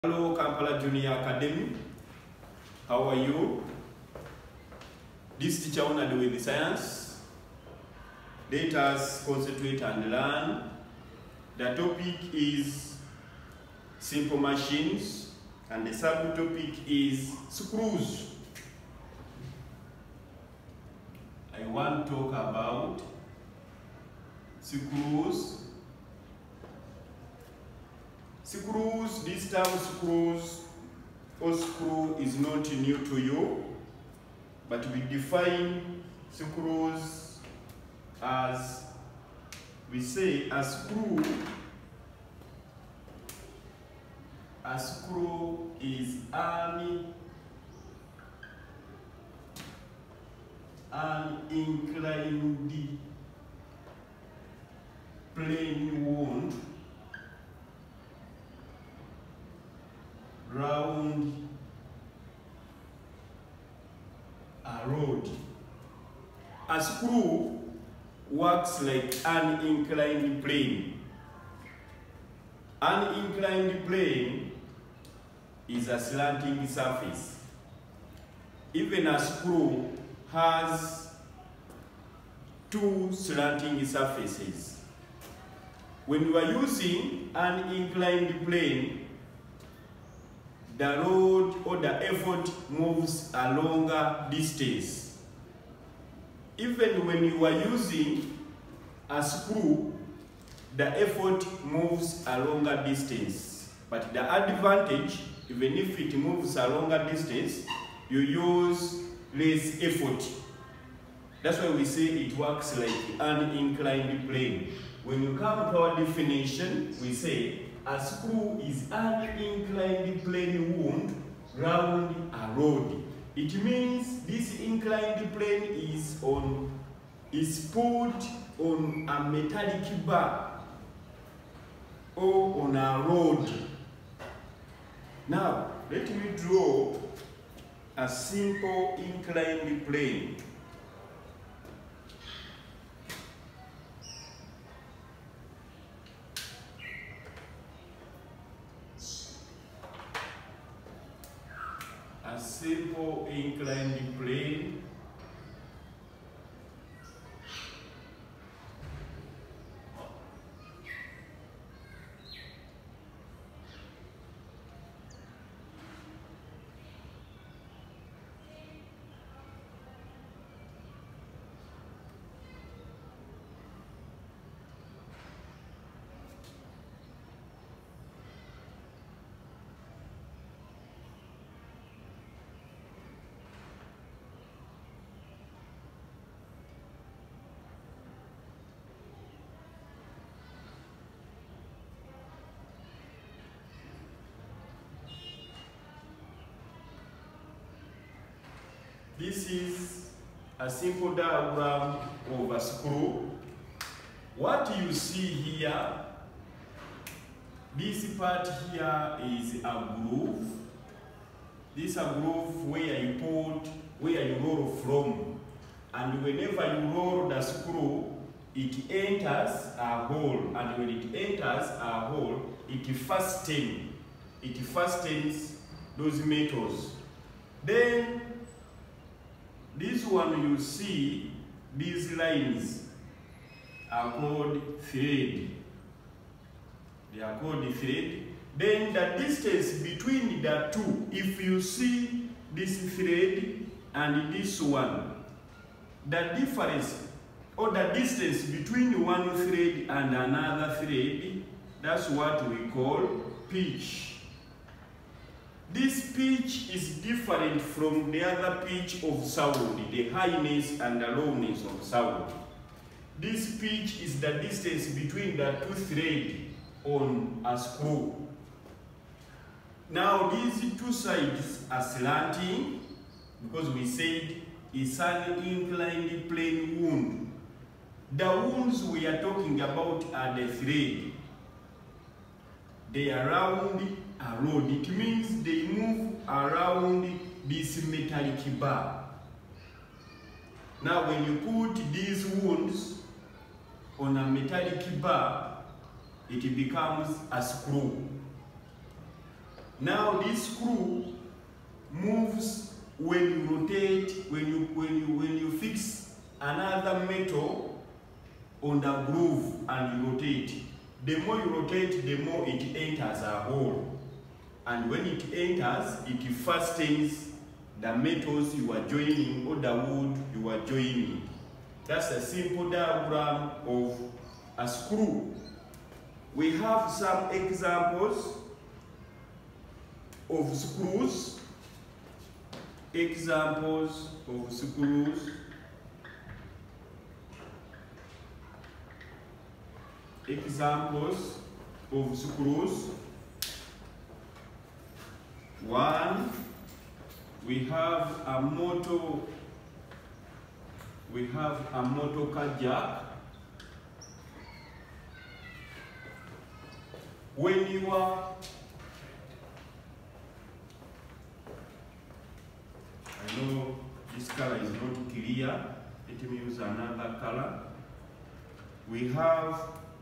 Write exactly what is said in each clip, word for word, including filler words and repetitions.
Hello, Kampala Junior Academy. How are you? This teacher wanna do with the science. Let us concentrate and learn. The topic is simple machines, and the subtopic is screws. I want to talk about screws. Screws, this term screws or screw is not new to you, but we define screws as, we say a screw, a screw is an, an inclined plane wound round a rod. A screw works like an inclined plane. An inclined plane is a slanting surface. Even a screw has two slanting surfaces. When you are using an inclined plane, the rod or the effort moves a longer distance. Even when you are using a screw, the effort moves a longer distance. But the advantage, even if it moves a longer distance, you use less effort. That's why we say it works like an inclined plane. When you come to our definition, we say a screw is an inclined plane wound round a rod. It means this inclined plane is on is put on a metallic bar or on a rod. Now let me draw a simple inclined plane. A simple inclined plane. This is a simple diagram of a screw. What you see here, this part here is a groove. This is a groove where you put, where you roll from. And whenever you roll the screw, it enters a hole. And when it enters a hole, it fastens. It fastens those metals. Then this one you see, these lines are called thread. They are called thread. Then the distance between the two, if you see this thread and this one, the difference or the distance between one thread and another thread, that's what we call pitch. This pitch is different from the other pitch of sound, the highness and the lowness of sound. This pitch is the distance between the two threads on a screw. Now these two sides are slanting because we said it's an inclined plane wound. The wounds we are talking about are the thread. They are round a rod. It means they move around this metallic bar. Now when you put these wounds on a metallic bar, it becomes a screw. Now this screw moves when you rotate, when you when you when you fix another metal on the groove and you rotate. The more you rotate, the more it enters a hole. And when it enters, it fastens the metals you are joining or the wood you are joining. That's a simple diagram of a screw. We have some examples of screws. Examples of screws. Examples of screws. One, we have a motor, we have a motor car jack. When you are, I know this color is not clear, let me use another color. We have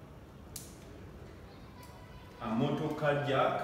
a motor car jack.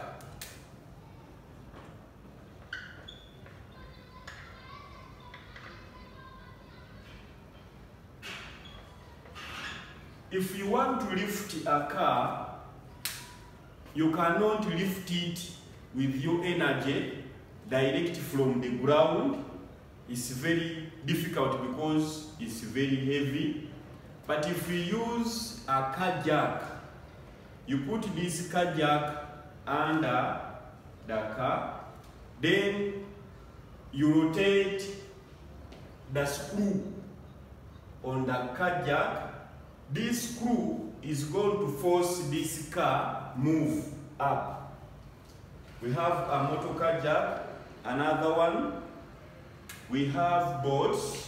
If you want to lift a car, you cannot lift it with your energy direct from the ground. It's very difficult because it's very heavy. But if you use a car jack, you put this car jack under the car, then you rotate the screw on the car jack. This screw is going to force this car move up. We have a motor car jack, another one. We have bolts.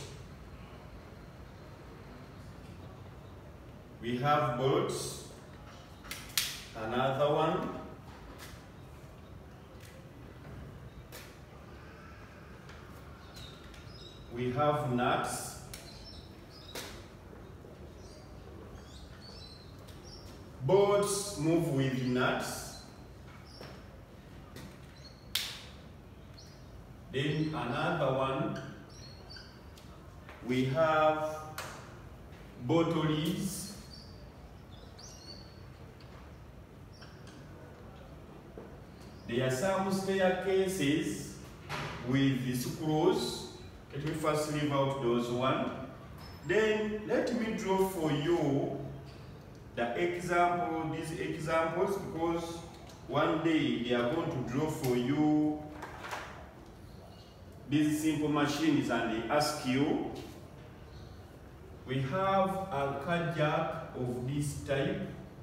We have bolts, another one. We have nuts. Bolts move with nuts. Then another one, we have bottle lids. There are some staircases with the screws. Let me first leave out those one. Then let me draw for you the example, these examples, because one day they are going to draw for you these simple machines and they ask you. We have a car jack of this type.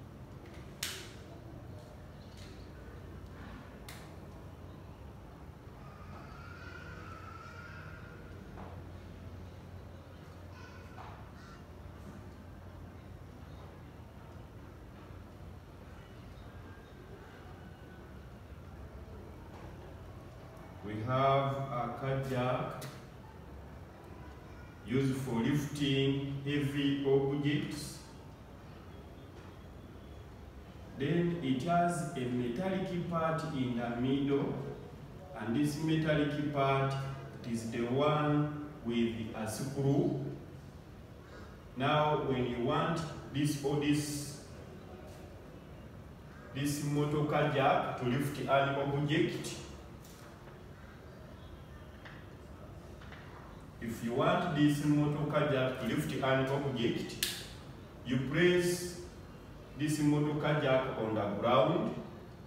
We have a car jack used for lifting heavy objects. Then it has a metallic part in the middle, and this metallic part is the one with a screw. Now when you want this or this this motor car jack to lift an object, if you want this motor car jack to lift an object, you press this motor car jack on the ground.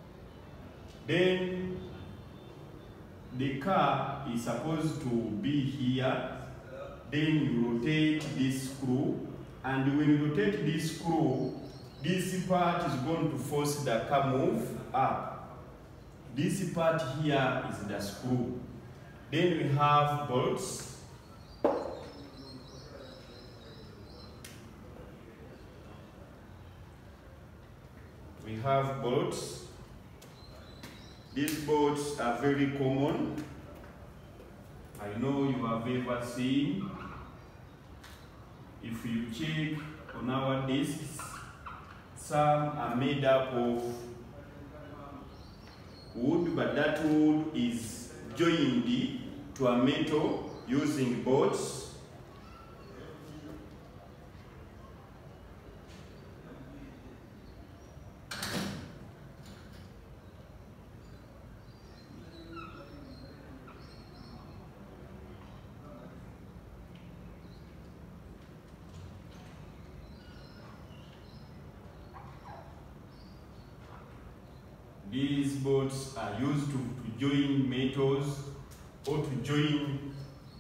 Then the car is supposed to be here. Then you rotate this screw, and when you rotate this screw, this part is going to force the car move up. This part here is the screw. Then we have bolts. We have bolts. These bolts are very common. I know you have ever seen. If you check on our discs, some are made up of wood, but that wood is joined to a metal using bolts. These bolts are used to, to join metals or to join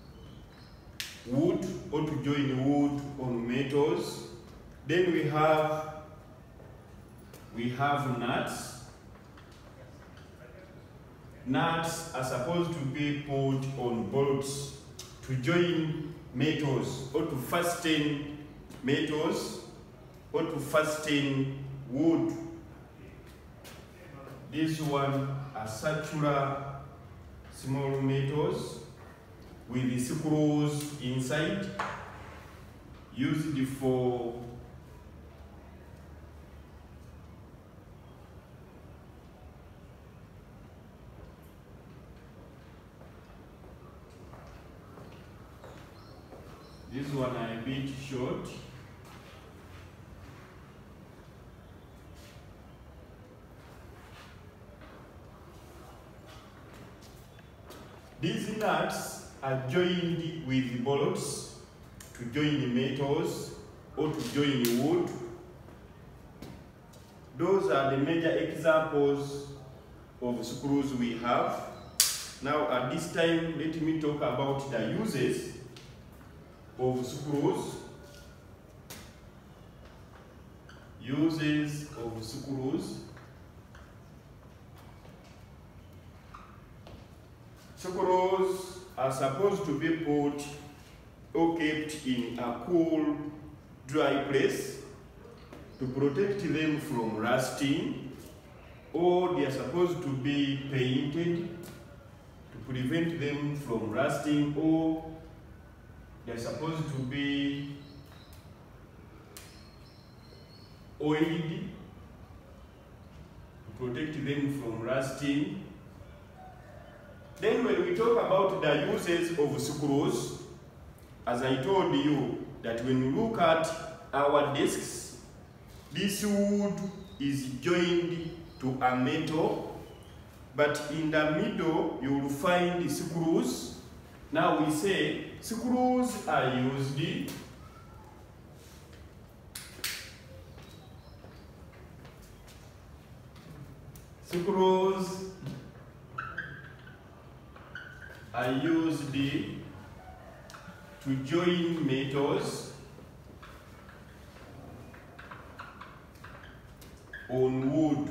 wood or to join wood on metals. Then we have we have nuts. Nuts are supposed to be put on bolts to join metals or to fasten metals or to fasten wood. This one are circular small metals with the screws inside, used for this one are a bit short. These nuts are joined with bolts to join the metals or to join the wood. Those are the major examples of screws we have. Now at this time, let me talk about the uses of screws. Uses of screws. Screws are supposed to be put or kept in a cool, dry place to protect them from rusting, or they are supposed to be painted to prevent them from rusting, or they are supposed to be oiled to protect them from rusting. Then when we talk about the uses of screws, as I told you, that when you look at our desks, this wood is joined to a metal, but in the middle you will find screws. Now we say screws are used screws are used to join metals on wood.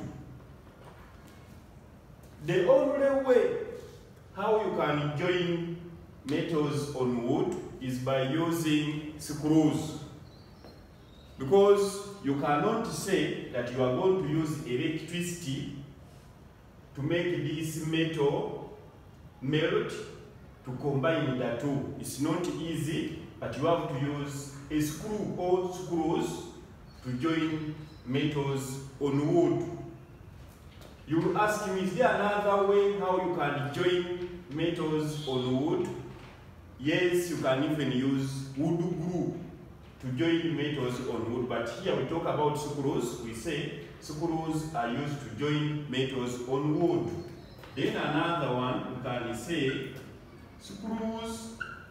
The only way how you can join metals on wood is by using screws, because you cannot say that you are going to use electricity to make this metal melt to combine the two. It's not easy, but you have to use a screw or screws to join metals on wood. You will ask me, is there another way how you can join metals on wood? Yes, you can even use wood glue to join metals on wood, but here we talk about screws. We say screws are used to join metals on wood. Then another one, we can say screws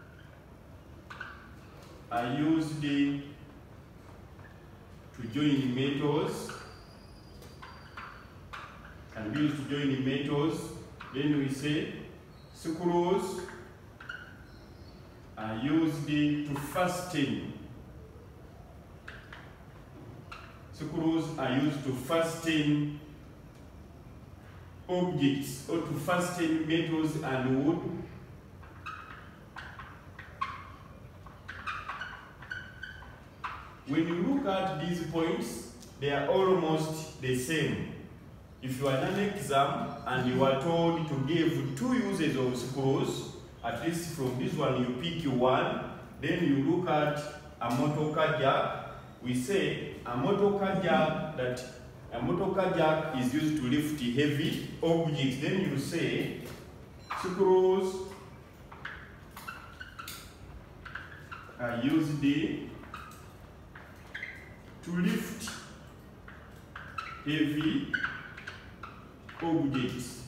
are used to join metals, can be used to join metals. Then we say screws are used to fasten. Screws are used to fasten objects or to fasten metals and wood. When you look at these points, they are almost the same. If you are in an exam and you are told to give two uses of screws, at least from this one you pick one, then you look at a motor car jack. We say a motor car jack that a motor jack is used to lift heavy objects. Then you say screws are used to lift heavy objects.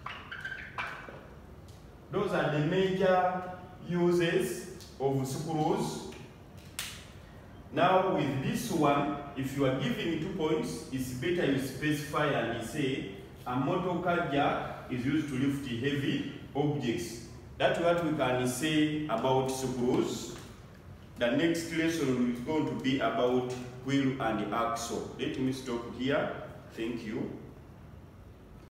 Those are the major uses of screws. Now with this one, if you are giving two points, it's better you specify and you say a motor car jack is used to lift heavy objects. That's what we can say about screws. The next lesson is going to be about wheel and axle. Let me stop here. Thank you.